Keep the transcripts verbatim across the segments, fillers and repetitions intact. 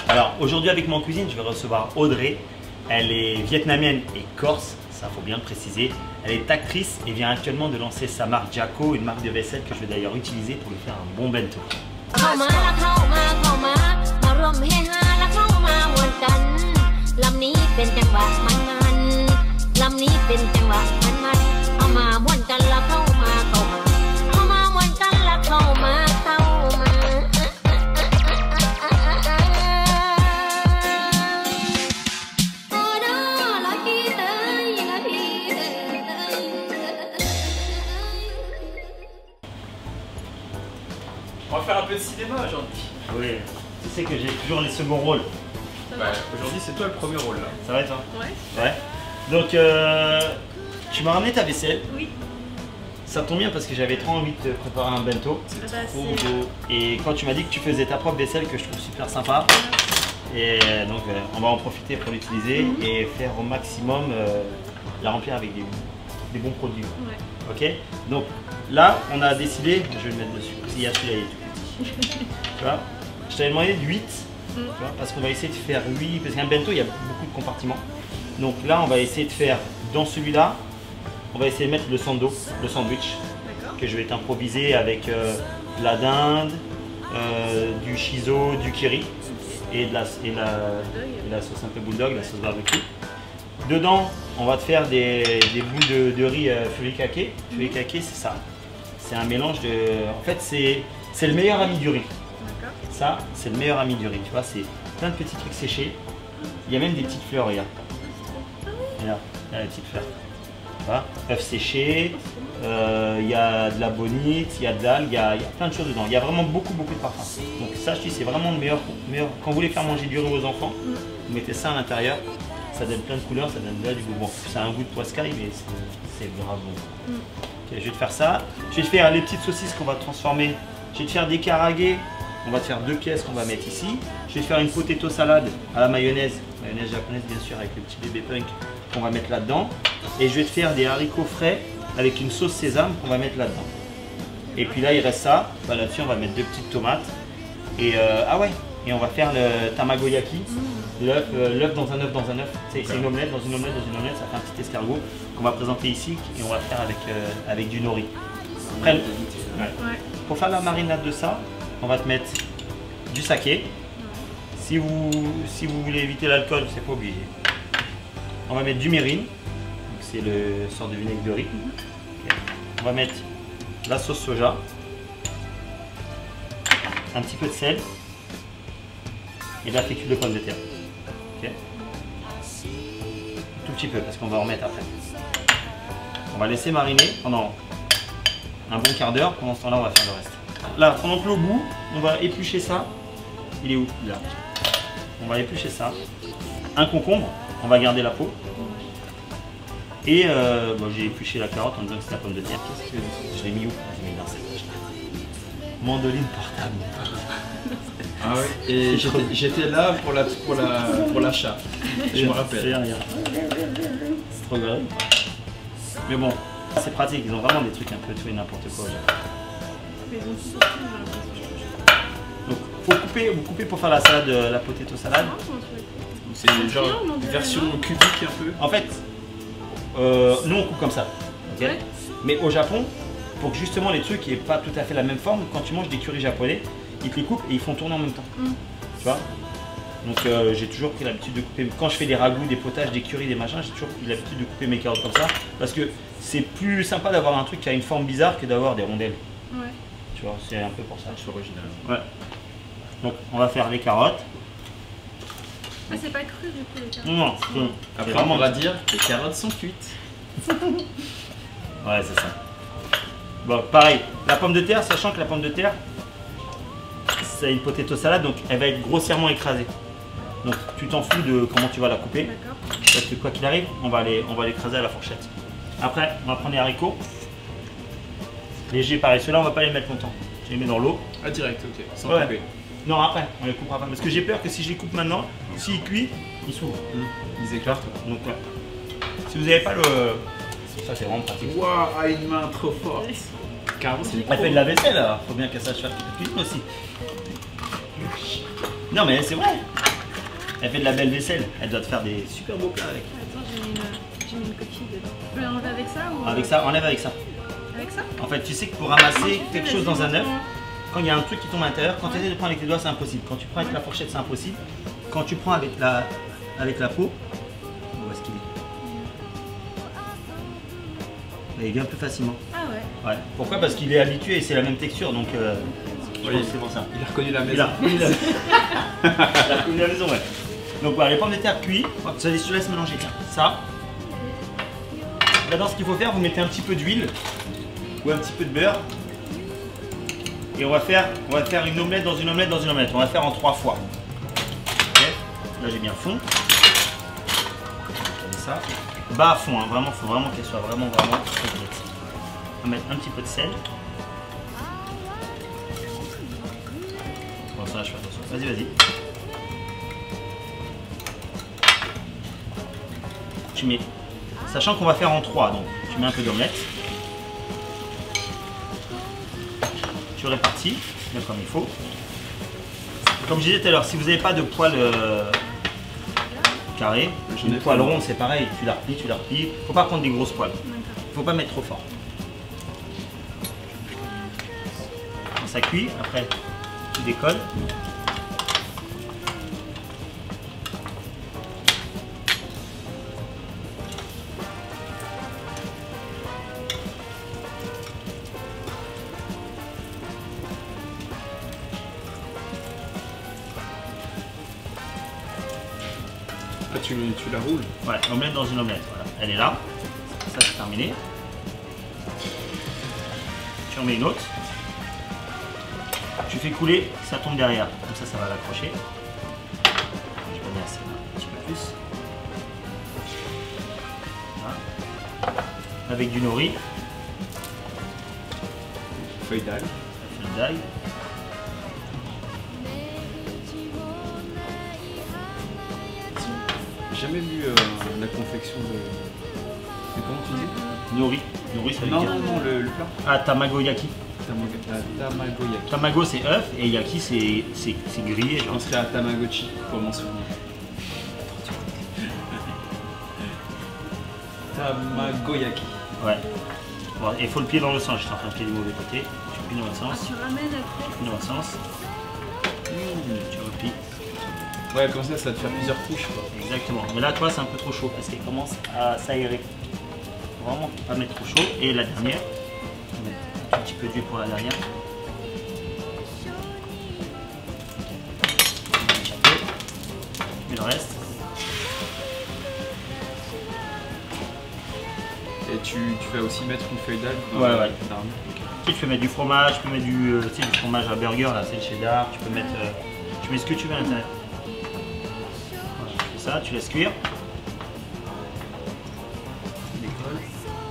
Alors aujourd'hui avec mon cuisine, je vais recevoir Audrey. Elle est vietnamienne et corse, ça faut bien le préciser. Elle est actrice et vient actuellement de lancer sa marque Jaco, une marque de vaisselle que je vais d'ailleurs utiliser pour lui faire un bon bento. On va faire un peu de cinéma aujourd'hui. Oui, tu sais que j'ai toujours les seconds rôles. Ouais, aujourd'hui c'est toi le premier rôle là. Ça va toi? Ouais. Ouais. Donc euh, tu m'as ramené ta vaisselle. Oui. Ça tombe bien parce que j'avais trop envie de te préparer un bento. Ah bah, Trop beau. Et quand tu m'as dit que tu faisais ta propre vaisselle, que je trouve super sympa. Et donc euh, on va en profiter pour l'utiliser mm-hmm. et faire au maximum euh, la remplir avec des, des bons produits. Ouais. Ok. Donc là on a décidé, je vais le mettre dessus. Il y a celui-là, il est tout petit. Tu vois, je t'avais demandé de huit. Mm. Tu vois, parce qu'on va essayer de faire huit. Parce qu'un bento il y a beaucoup de compartiments. Donc là on va essayer de faire dans celui-là. On va essayer de mettre le sando, le sandwich que je vais t'improviser avec euh, de la dinde, euh, du shiso, du kiri et, de la, et, la, et la sauce un peu bulldog, la sauce barbecue. Dedans, on va te faire des, des bouts de, de riz euh, furikake. Furikake, c'est ça. C'est un mélange de... En fait, c'est le meilleur ami du riz. Ça, c'est le meilleur ami du riz. Tu vois, c'est plein de petits trucs séchés. Il y a même des petites fleurs, regarde. Regarde, il y a des petites fleurs. Voilà. Œufs séchés, euh, il y a de la bonite, il y a de l'algue, il y a, il y a plein de choses dedans. Il y a vraiment beaucoup beaucoup de parfums. Donc ça, je dis, c'est vraiment le meilleur, meilleur. Quand vous voulez faire manger du riz aux enfants, vous mettez ça à l'intérieur. Ça donne plein de couleurs, ça donne là du goût. Bon, ça a un goût de poiscaille, mais c'est grave bon. Okay, je vais te faire ça. Je vais te faire les petites saucisses qu'on va transformer. Je vais te faire des karaage. On va te faire deux pièces qu'on va mettre ici. Je vais te faire une potato salade à la mayonnaise. Mayonnaise japonaise, bien sûr, avec le petit bébé punk qu'on va mettre là-dedans. Et je vais te faire des haricots frais avec une sauce sésame qu'on va mettre là-dedans. Et puis là, il reste ça. Bah, là-dessus, on va mettre deux petites tomates. Et euh, ah ouais, et on va faire le tamagoyaki. L'œuf euh, dans un œuf dans un œuf. C'est une omelette dans une omelette dans une omelette. Ça fait un petit escargot qu'on va présenter ici et on va faire avec, euh, avec du nori. Après, ouais. Ouais. Pour faire la marinade de ça, on va te mettre du saké. Si vous, si vous voulez éviter l'alcool, c'est pas obligé. On va mettre du mirin. C'est le sort de vinaigre de riz. Okay. On va mettre la sauce soja, un petit peu de sel et de la fécule de pommes de terre. Okay. Tout petit peu parce qu'on va en remettre après. On va laisser mariner pendant un bon quart d'heure. Pendant ce temps-là, on va faire le reste. Là, pendant que l'eau bout, on va éplucher ça. Il est où? Là. On va éplucher ça. Un concombre, on va garder la peau. Et euh, bon, j'ai épluché la carotte en disant que c'était la pomme de terre. Je l'ai mis où? Je l'ai mis dans cette mandoline portable. Ah ouais. Et j'étais là pour la pour la pour l'achat. Je me rappelle. C'est trop grave. Mais bon, c'est pratique. Ils ont vraiment des trucs un peu tout et n'importe quoi. Donc, faut couper. Vous coupez pour faire la salade, la potato salade. C'est genre une version cubique un peu. En fait. Euh, nous on coupe comme ça, okay. Ouais. Mais au Japon, pour que justement les trucs n'aient pas tout à fait la même forme, quand tu manges des currys japonais, ils te les coupent et ils font tourner en même temps. Mm. Tu vois. Donc euh, j'ai toujours pris l'habitude de couper, quand je fais des ragoûts, des potages, des currys, des machins, j'ai toujours pris l'habitude de couper mes carottes comme ça, parce que c'est plus sympa d'avoir un truc qui a une forme bizarre que d'avoir des rondelles. Ouais. Tu vois, c'est un peu pour ça. C'est original. Ouais. Donc on va faire les carottes. Ah, c'est pas cru du coup les carottes. Non, non. Après vraiment... on va dire que les carottes sont cuites. Ouais, c'est ça. Bon, pareil, la pomme de terre, sachant que la pomme de terre, c'est une potato salade, donc elle va être grossièrement écrasée. Donc tu t'en fous de comment tu vas la couper. Parce que quoi qu'il arrive, on va l'écraser à la fourchette. Après, on va prendre les haricots. Léger, pareil. Ceux-là, on va pas les mettre longtemps. Je les mets dans l'eau. Ah, direct, ok. Sans ouais. couper. Non, après, on les coupera pas. Parce que j'ai peur que si je les coupe maintenant, s'ils cuisent, ils s'ouvrent. Mmh. Ils éclatent. Donc, ouais. Si vous n'avez pas le... Ça, c'est vraiment pratique. Waouh, à une main trop forte. Carrément, c'est Elle fait de la vaisselle, alors. Faut bien qu'elle sache faire quelque chose aussi. Non, mais c'est vrai. Elle fait de la belle vaisselle. Elle doit te faire des super beaux plats avec. Attends, j'ai mis, une... j'ai mis une coquille dedans. Je peux l'enlever avec ça ou... Avec ça, enlève avec ça. Avec ça? En fait, tu sais que pour ramasser Moi, quelque fais, chose dans un œuf, montre-moi. quand il y a un truc qui tombe à l'intérieur, quand tu essaies de prendre avec tes doigts, c'est impossible. Quand tu prends avec la fourchette, c'est impossible. Quand tu prends avec la, avec la peau, où est-ce qu'il est? Il vient plus facilement. Ah ouais. Ouais. Pourquoi? Parce qu'il est habitué et c'est la même texture, donc euh, je Oui. pense que c'est pour ça. Il a reconnu la Il maison. a reconnu la... Il a reconnu la maison, ouais. Donc voilà, les pommes de terre cuites, je te laisse mélanger, tiens, ça. Là-dedans, ce qu'il faut faire, vous mettez un petit peu d'huile ou un petit peu de beurre. Et on va faire, on va faire une omelette dans une omelette dans une omelette. On va faire en trois fois. Ok. Là, j'ai bien fond. Comme ça. Bas à fond, hein. Vraiment, faut vraiment qu'elle soit vraiment, vraiment très nette. On va mettre un petit peu de sel. Bon, ça, je fais attention. Vas-y, vas-y. Tu mets, sachant qu'on va faire en trois, donc tu mets un peu d'omelette. Tu répartis, bien comme il faut. Comme je disais tout à l'heure, si vous n'avez pas de poêle euh, carré, une poêle ronde, c'est pareil, tu la replies, tu la replies. Il ne faut pas prendre des grosses poêles. Il ne faut pas mettre trop fort. Quand ça cuit, après tu décolles. Ah, tu, tu la roules? Ouais, omelette dans une omelette, voilà. Elle est là. Ça, c'est terminé. Tu en mets une autre. Tu fais couler, ça tombe derrière. Comme ça, ça va l'accrocher. Je vais mettre ça un petit peu plus. Voilà. Avec du nori, Feuille d'ail. la feuille d'ail. J'ai jamais vu euh, la confection de. de comment tu dis? Nori. Nori, ça veut Non, dire. non, non, le, le plat. Ah, tamagoyaki. Tamago- la Tamagoyaki. Tamago, c'est œuf et yaki, c'est c'est- c'est grillé. Je Genre. penserais à Tamagotchi pour m'en souvenir. Tamagoyaki. Ouais. Bon, il faut le pied dans le sens. Je suis en train de plier du mauvais côté. Tu plies dans l'autre Ah, sens. tu ramènes après. Tu plies dans l'autre sens. Tu replies. Ouais, comme ça, ça va te faire plusieurs couches quoi. Exactement. Mais là, toi, c'est un peu trop chaud parce qu'elle commence à s'aérer. Vraiment pas mettre trop chaud. Et la dernière, on va mettre un petit peu d'huile pour la dernière. Et le reste. Et tu, tu vas aussi mettre une feuille d'ail dans Ouais, la- ouais. dans la- Tu sais, tu peux mettre du fromage, tu peux mettre du, euh, tu sais, du fromage à burger, là, c'est le cheddar. Tu peux mettre, euh, tu mets ce que tu veux à l'intérieur. Voilà, tu fais ça, tu laisses cuire. Tu décolles.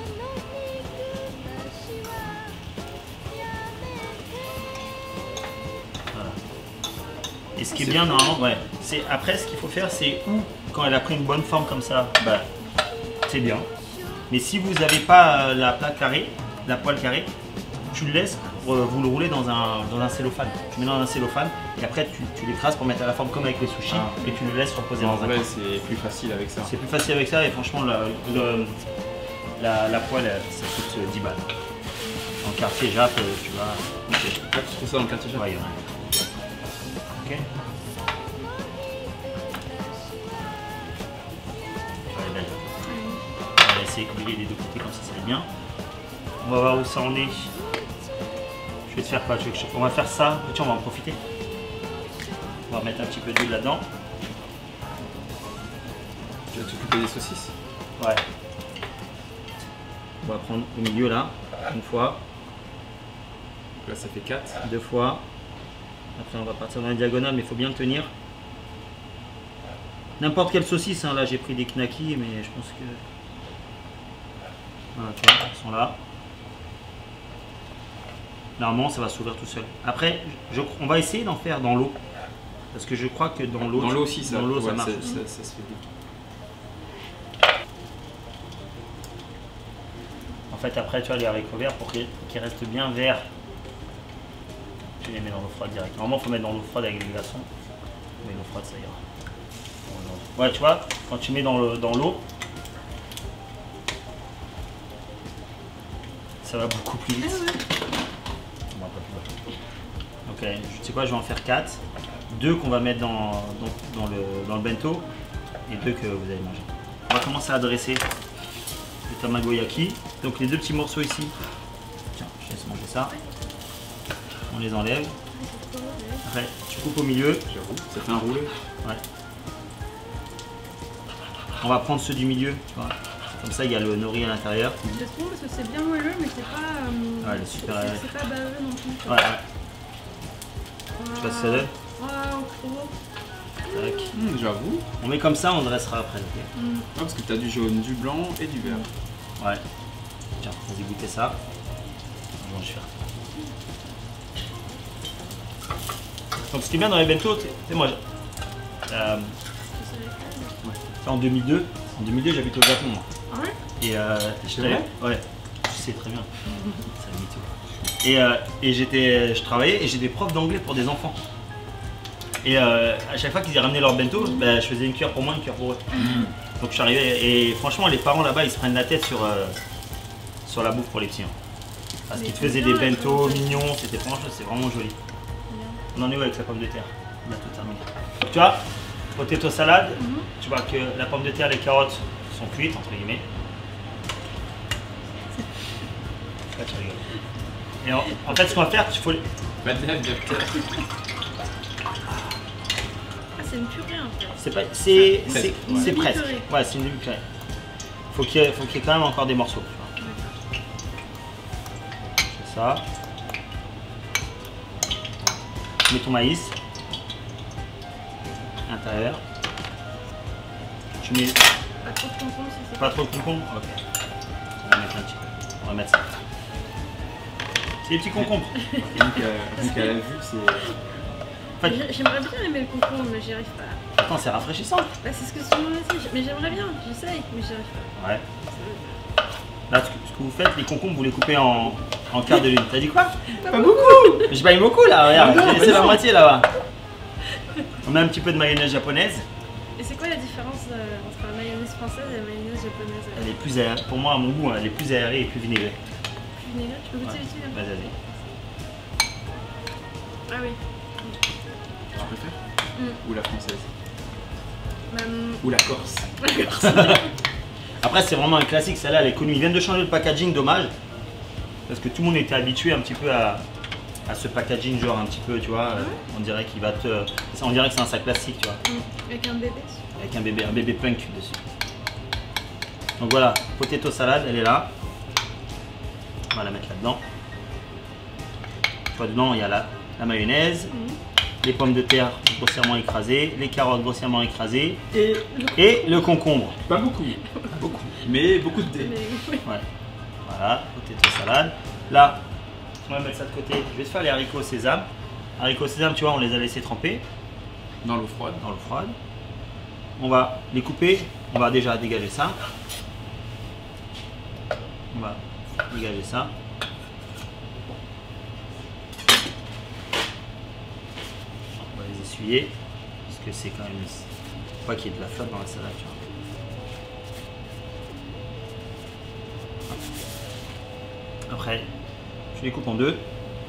Voilà. Et ce qui est C'est bien fou. normalement, ouais, c'est après ce qu'il faut faire, c'est ou quand elle a pris une bonne forme comme ça, bah, c'est bien. Mais si vous n'avez pas euh, la plaque carrée, la poêle carrée, tu le laisses, euh, vous le roulez dans un, dans un cellophane. Tu mets dans un cellophane et après tu, tu l'écrases pour mettre à la forme comme avec les sushis Ah. et tu le laisses reposer En dans un vrai, coin. c'est plus facile avec ça. C'est plus facile avec ça et franchement la, le- la, la poêle elle, ça coûte dix balles. En quartier Jap, euh, tu vas. ok. Ah, tu trouves ça dans le quartier Ouais, il y en a. Ok. Elle est belle. On va laisser couler des deux côtés comme ça, ça va bien. On va voir où ça en est. Je vais te faire quoi? Tu veux que je- On va faire ça. Tiens, on va en profiter. On va mettre un petit peu d'huile là-dedans. Tu vas t'occuper des saucisses? Ouais. On va prendre au milieu là, une fois, Là, ça fait quatre. deux fois. Après, on va partir dans la diagonale, mais il faut bien le tenir. N'importe quelle saucisse, hein. Là j'ai pris des knackis, mais je pense que. Voilà, tu vois, elles sont là. Normalement, ça va s'ouvrir tout seul. Après, je- on va essayer d'en faire dans l'eau. Parce que je crois que dans l'eau. Dans l'eau aussi, ça, dans l'eau, ça ouais, marche. ça, ça- ça se fait bien. En fait, après, tu vois, les haricots verts, pour qu'ils qu'ils restent bien verts, tu les mets dans l'eau froide direct. Normalement, il faut mettre dans l'eau froide avec des glaçons. Mais l'eau froide, ça ira. Ouais, tu vois, quand tu mets dans l'eau, dans l'eau, ça va beaucoup plus vite. Ah ouais. Non, pas plus bas. Ok, tu sais quoi, je vais en faire quatre. Deux qu'on va mettre dans, dans, dans, le, dans le bento et deux que vous allez manger. On va commencer à dresser le tamagoyaki. Donc les deux petits morceaux ici. Tiens, je laisse manger ça. On les enlève. Après, tu coupes au milieu. J'avoue, ça fait un roulé. Ouais. On va prendre ceux du milieu, tu vois. Comme ça, il y a le nori à l'intérieur. Je trouve parce que c'est bien moelleux, mais c'est pas. Euh, Ouais, elle est super. c'est- C'est pas baveux non plus. Ouais, ouais. Je sais pas si ça donne. Waouh, trop. Tac. Mmh, J'avoue. On met comme ça, on dressera après. Ok. Mm. Ouais, parce que t'as du jaune, du blanc et du vert. Ouais. Tiens, vas-y goûter ça. Bon, je vais faire. Donc ce qui est bien dans les bento, tu sais moi, je- euh, en deux mille deux, en deux mille deux j'habite au Japon moi. Ah ouais. Et euh, C'est j'étais- vrai ouais, je sais très bien. C'est un mytho. Et, euh, et j'étais, je travaillais et j'étais prof d'anglais pour des enfants. Et euh, à chaque fois qu'ils ramenaient leur bento, bah, je faisais une cuillère pour moi, une cuillère pour eux. Donc je suis arrivé et franchement les parents là-bas ils se prennent la tête sur, euh, sur la bouffe pour les petits. hein. Parce Mais qu'ils te c'est faisaient bien, des la bentos pomme de terre. mignons, c'était franchement c'est vraiment joli. Bien. On en est où avec la pomme de terre? On a tout terminé. Tu vois, potato salade, Mhm. tu vois que la pomme de terre, les carottes sont cuites entre guillemets. Là, tu rigoles. Et en, en fait ce qu'on va faire, il faut... les- Pas de lèvres, peut-être. Ah, c'est une purée en fait. C'est pas... C'est Presque, c'est- ouais. c'est Une presque. demi-purée. Ouais, c'est une demi-purée. Faut qu'il y, ait- faut qu'il y ait quand même encore des morceaux. tu vois. D'accord. C'est ça. Tu mets ton maïs. À l'intérieur. Tu mets Pas trop de concombre si c'est pas trop de concombre. Ok. On va mettre un petit peu. On va mettre ça. C'est des petits concombres. Donc, euh, donc à la vue, c'est. En fait, J'ai- J'aimerais bien aimer le concombre, mais j'y arrive pas. attends, c'est rafraîchissant. Bah, c'est ce que tout le monde dit. Mais j'aimerais bien, j'essaye, mais j'y arrive pas. Ouais. Là, ce que, ce que vous faites, les concombres, vous les coupez en, en quart de lune. T'as dit quoi? Pas Pas beaucoup. J'ai pas mis beaucoup là, regarde. Non, J'ai mais laissé la non. moitié là-bas. On met un petit peu de mayonnaise japonaise. Et c'est quoi la différence euh, entre la mayonnaise française et la mayonnaise japonaise? euh, Elle est plus aérée, pour moi, à mon goût, hein, elle est plus aérée et plus vinaigrée. Plus vinaigrée? Tu peux goûter Ouais. vite fait, là? Vas-y, vas-y. Ah oui. Tu préfères Mm. Ou la française Bah, hum, Ou la corse Après, c'est vraiment un classique, celle-là, elle est connue. Ils viennent de changer le packaging, dommage. Parce que tout le monde était habitué un petit peu à, à ce packaging, genre un petit peu, tu vois. ouais On dirait qu'il va te. On dirait que c'est un sac plastique, tu vois. hum, avec un bébé. Avec un bébé, un bébé punk dessus. Donc voilà, potato salade, elle est là. On va la mettre là-dedans. Tu vois, dedans, il y a la, la mayonnaise, Hum. les pommes de terre grossièrement écrasées, les carottes grossièrement écrasées Et et le concombre. pas beaucoup. Pas beaucoup. Mais beaucoup de thé. Mais oui. Ouais. Voilà, potato salade. Là, on va mettre ça de côté. Je vais te faire les haricots au sésame. Haricots au sésame, tu vois, on les a laissés tremper Dans l'eau froide. dans l'eau froide. On va les couper. On va déjà dégager ça. On va dégager ça. On va les essuyer. Parce que c'est quand même... Faut pas qu'il y ait de la flotte dans la salade, tu vois. Après, tu les coupes en deux.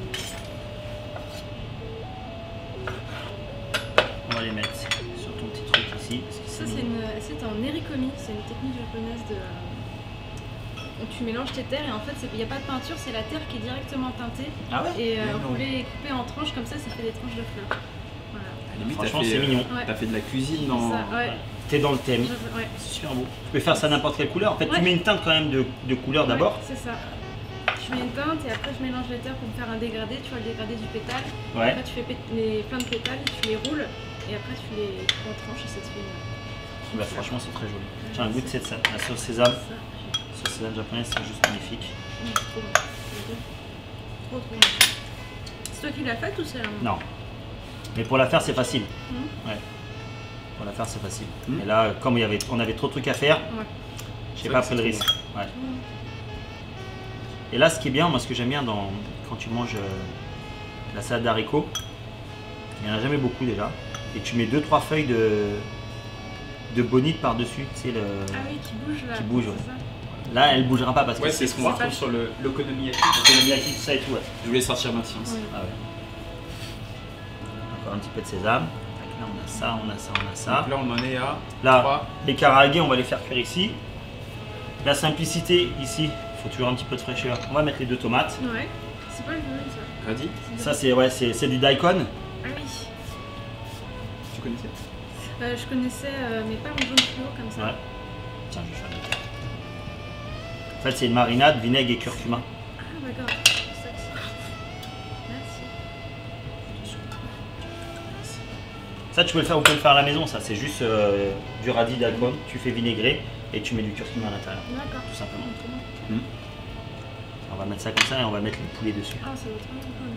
On va les mettre sur ton petit truc ici. Parce que Ça, c'est une assiette en erikomi, c'est une technique japonaise de. Donc tu mélanges tes terres et en fait il n'y a pas de peinture, c'est la terre qui est directement teintée. Ah ouais. Et euh, Mais vous non. pouvez les couper en tranches comme ça, ça fait des tranches de fleurs. Voilà. À la limite, Franchement, t'as fait, c'est euh, mignon. Ouais. T'as fait de la cuisine C'est dans. ça, ouais. T'es dans le thème. Je- ouais. C'est super beau. Tu peux faire ça n'importe quelle couleur. En fait, Ouais. tu mets une teinte quand même de, de couleur d'abord. Ouais, c'est ça. Je mets une teinte et après je mélange les terres pour me faire un dégradé, tu vois le dégradé du pétale. Ouais. Après tu fais pét- les, plein de pétales, tu les roules et après tu les coupes en tranches et ça te fait une. Bah, franchement, c'est très joli. Tiens, un goût de cette sa- la sauce sésame. Ça, La sauce sésame japonaise, c'est juste magnifique. mmh, c'est trop bon. Trop trop bon. C'est toi qui l'as faite ou c'est un. Non. Mais pour la faire, c'est facile. Mmh. Ouais. Pour la faire, c'est facile. Mm. Et là, comme il y avait, on avait trop de trucs à faire, Ouais. j'ai C'est pas vrai pris que le c'est risque. Ouais. Mmh. Et là, ce qui est bien, moi, ce que j'aime bien dans, quand tu manges euh, la salade d'haricots, il n'y en a jamais beaucoup déjà. Et tu mets deux trois feuilles de, de bonite par-dessus, tu sais, le... Ah oui, qui bouge là. Qui bouge, ouais. c'est ça. Là, elle bougera pas parce que Ouais, c'est ce qu'on c'est retrouve pas- sur le- l'okonomiyaki. l'okonomiyaki, tout ça et tout, ouais. Je voulais sortir ma science. Oui. Ah ouais. Encore un petit peu de sésame. Tac, là, on a ça, on a ça, on a ça. Donc là, on en est à Là, trois. les karaage, on va les faire cuire ici. La simplicité, ici, il faut toujours un petit peu de fraîcheur. On va mettre les deux tomates. Ouais. C'est pas le bleu ça. Radis, Ça, c'est ouais, c'est c'est du daikon. Ah oui. tu connaissais? Euh, je connaissais, euh, mais pas en jaune fluo comme ça. Ouais. Tiens, je vais faire le En fait, c'est une marinade, vinaigre et curcuma. Ah d'accord. C'est ça que c'est. Merci. Ça, tu peux le faire, vous pouvez le faire à la maison. Ça, c'est juste euh, du radis daikon. Tu fais vinaigrer et tu mets du curcuma à l'intérieur, D'accord. tout simplement. Trop bon. On va mettre ça comme ça et on va mettre le poulet dessus. Ah, ça vaut trop bon.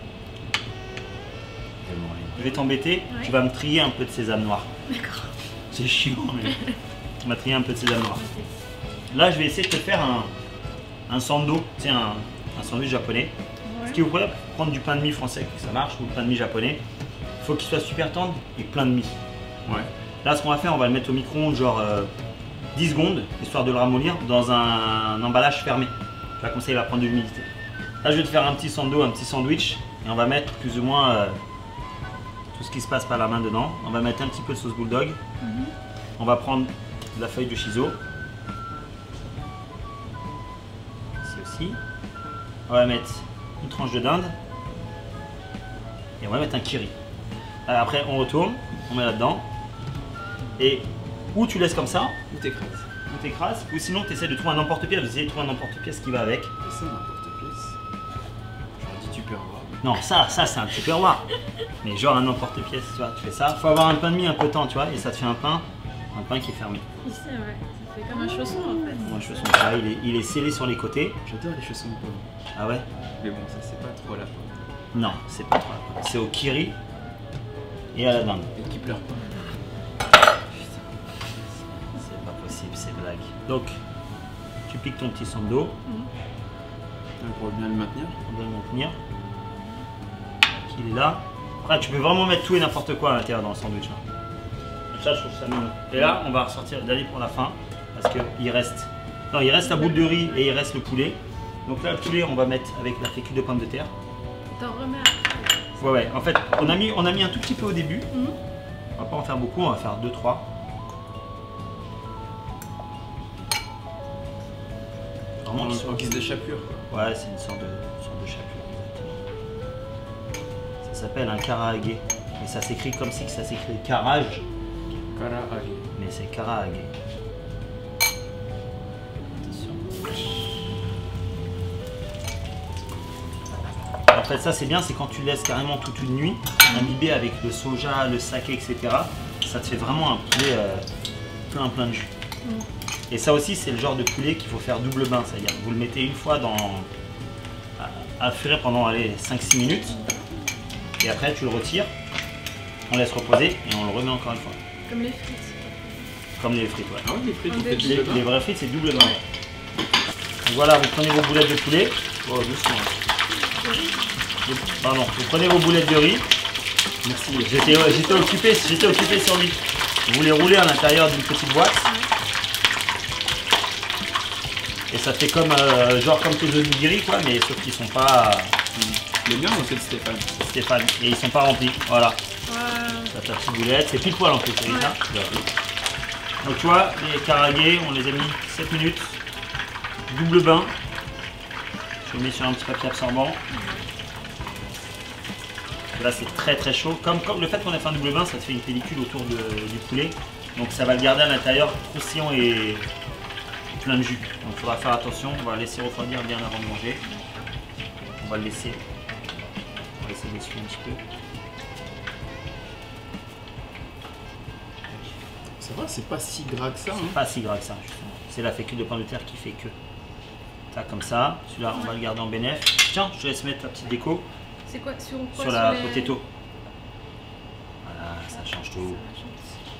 Je vais t'embêter. Ouais. Tu vas me trier un peu de sésame noir. D'accord. C'est chiant, mais tu m'as trié un peu de sésame noir. Ok. Là, je vais essayer de te faire un, un sando, tu sais, un, un sandwich japonais. Ouais. Ce qui vous pouvez prendre du pain de mie français, que ça marche, ou du pain de mie japonais. Il faut qu'il soit super tendre et plein de mie. Ouais. Là, ce qu'on va faire, on va le mettre au micro-ondes, genre euh, dix secondes, histoire de le ramollir dans un, un emballage fermé. Je la conseille, il va prendre de l'humidité. Là, je vais te faire un petit sando, un petit sandwich, et on va mettre plus ou moins euh, tout ce qui se passe par la main dedans. On va mettre un petit peu de sauce bulldog. Mhm. On va prendre de la feuille de shiso. Ici aussi. On va mettre une tranche de dinde. Et on va mettre un kiri. Alors après, on retourne, on met là-dedans. Et ou tu laisses comme ça, Ou t'écrases. ou t'écrases, ou sinon tu essaies de trouver un emporte-pièce. Vous essayez de trouver un emporte-pièce qui va avec. Et ça, n'importe pièce. J'aurais dit tupperware. Non, ça, ça c'est un tupperware. Mais genre un emporte-pièce, tu vois, tu fais ça. Faut avoir un pain de mie un peu temps, tu vois, et ça te fait un pain, un pain qui est fermé. Ici, ouais. Ça fait comme un chausson en fait. Moi, je fais ça, il est, il est scellé sur les côtés. J'adore les chaussons de pomme. Ah ouais? Mais bon, ça, c'est pas trop la pomme. Non, c'est pas trop. la pomme. C'est au kiri et à la dinde. Et qui pleure pas. C'est pas possible, c'est blague. Donc, tu piques ton petit sando, Ouais, pour bien le maintenir. on doit le maintenir. Il est là. Après, tu peux vraiment mettre tout et n'importe quoi à l'intérieur dans le sandwich. hein. Ça, je trouve ça mignon. Et là, on va ressortir d'aller pour la fin parce qu'il reste. Non, il reste la boule de riz et il reste le poulet. Donc là, le poulet, on va mettre avec la fécule de pommes de terre. T'en remets après. Ouais, ouais. En fait, on a mis, on a mis un tout petit peu au début. Mhm. On va pas en faire beaucoup, on va faire deux trois. Vraiment, En, qu'ils soient- en guise de chapelure, quoi. Ouais, c'est une sorte de, une sorte de chapelure, exactement. Ça s'appelle un karaage. Et ça s'écrit comme si que ça s'écrit karage, Karaage. mais c'est karaage. Attention. En fait, ça c'est bien, c'est quand tu laisses carrément toute une nuit, imbibé avec le soja, le saké, et cetera. Ça te fait vraiment un poulet euh, plein plein de jus. Et ça aussi, c'est le genre de poulet qu'il faut faire double bain, c'est-à-dire vous le mettez une fois dans à, à fuir pendant cinq six minutes, et après tu le retires, on laisse reposer et on le remet encore une fois, Comme les frites. comme les frites. Ouais. Ah oui, les frites, Un on fait début. Les, double bain. les vraies frites, c'est double bain. Ouais. Donc voilà, vous prenez vos boulettes de poulet. Oh, doucement. Vous- Pardon, vous prenez vos boulettes de riz. Merci. J'étais ouais, j'étais occupé, j'étais occupé sur lui. Vous les roulez à l'intérieur d'une petite boîte. Et ça fait comme euh, genre comme tes onigiri quoi, mais sauf qu'ils sont pas Les miens, on fait de Stéphane. Stéphane et ils sont pas remplis. Voilà, Ouais. t'as ta petite boulette, c'est pile poil en plus, c'est Ouais. ça. Donc tu vois, les karaage, on les a mis sept minutes. Double bain. Je le mets sur un petit papier absorbant. Là c'est très très chaud. Comme, comme le fait qu'on a fait un double bain, ça te fait une pellicule autour de- du poulet. Donc ça va le garder à l'intérieur croustillant et plein de jus. Donc il faudra faire attention, on va le laisser refroidir bien avant de manger. On va le laisser. On va laisser dessus un petit peu. Ça va, c'est pas si gras que ça. Hein. Pas si gras que ça justement. C'est la fécule de pain de terre qui fait que. Ça comme ça. Celui-là on va le garder en bénéf. Tiens, je te laisse mettre la petite déco C'est quoi sur quoi sur la les- potato. Voilà, ça change tout. Ça change.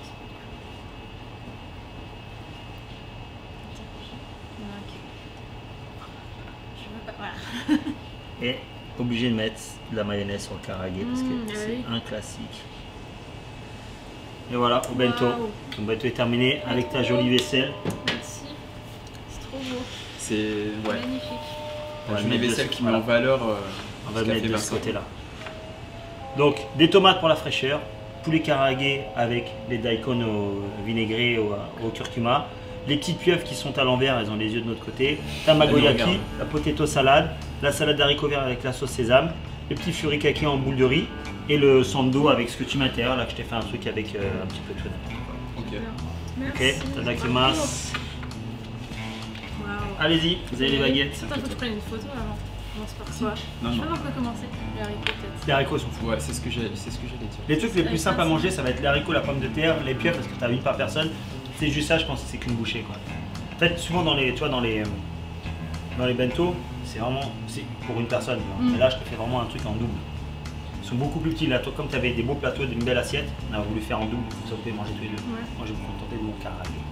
Ok. Je veux pas. Voilà. Et obligé de mettre de la mayonnaise sur le karaage parce Mmh, que ah c'est oui. un classique. Et voilà, au bento. Wow. Ton bento est terminé avec ta jolie vaisselle. Merci. C'est trop beau. C'est ouais. Magnifique. On va La le jolie mettre de vaisselle ce- qui met en voilà. valeur. euh, On va ce le qu'a mettre fait de ce Vincent. côté-là. Donc, des tomates pour la fraîcheur, poulet karaagé avec les daikon au vinaigré au, au curcuma, les petites pieuvres qui sont à l'envers, elles ont les yeux de notre côté, tamagoyaki, regarde. la potato salade, la salade d'haricots verts avec la sauce sésame, les petits furikake en boule de riz et le sando avec ce que tu mets à l'intérieur. Là, je t'ai fait un truc avec euh, un petit peu de tout. Ok. Merci. Ok, tadakimasu. Waouh. Allez-y, vous avez les baguettes. Attends, faut que je prenne une photo avant. Commence par soi. Non, Je non. sais pas par quoi commencer. Les haricots peut-être. Les haricots sont fous. Ouais, c'est ce que j'ai, c'est ce que j'allais dire. Les trucs les plus simples à manger, ça va être les haricots, la pomme de terre, les pieuvres parce que tu as une par personne. C'est juste ça, je pense que c'est qu'une bouchée quoi. En fait, souvent dans les, tu vois, dans les, dans les bento, c'est vraiment, c'est pour une personne. tu vois. Mm. Mais là, je te fais vraiment un truc en double. Ils sont beaucoup plus petits là. Toi, comme tu avais des beaux plateaux d'une belle assiette, on a voulu faire en double pour que ça vous pouvez manger tous les deux. Ouais. Moi, je vais me contenter de mon karaagé.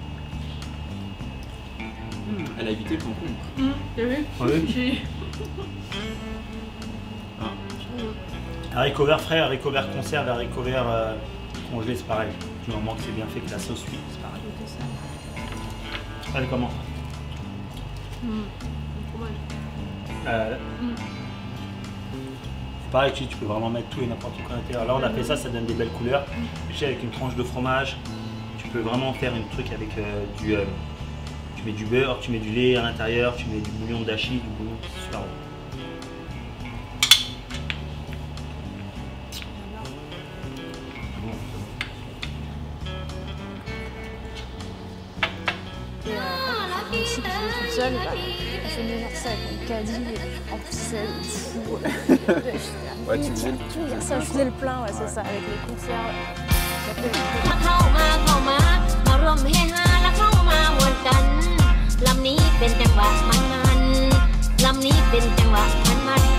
Hmm, elle a évité le concombre. Hum, T'as vu? Oui. J'ai- Ah. Haricots verts frais, haricots verts conserve, haricots verts euh, congelés, c'est pareil. Du moment que c'est bien fait, que la sauce suit, c'est pareil. J'ai fait ça. Allez, comment Hum, Trop mal. Euh, Hum. C'est pareil, tu, tu peux vraiment mettre tout et n'importe quoi à l'intérieur. Là, on a fait ça, ça donne des belles couleurs. Tu sais, avec une tranche de fromage, tu peux vraiment faire un truc avec euh, du. euh, tu mets du beurre, tu mets du lait à l'intérieur, tu mets du bouillon de dashi, du bouillon, c'est super bon. Et euh, quand je suis toute seule, bah, je venais faire ça avec mon caddie. Et en plus, c'est fou. Ouais, tu faisais le tout. Ça, je faisais le plein, ouais, c'est ça, avec les conserves. Ça fait le- เข้ามาเข้ามา มาร่วมเฮฮาและเข้ามามวนกัน ลำนี้เป็นจังหวะมันมันลำนี้เป็นจังหวะมันมัน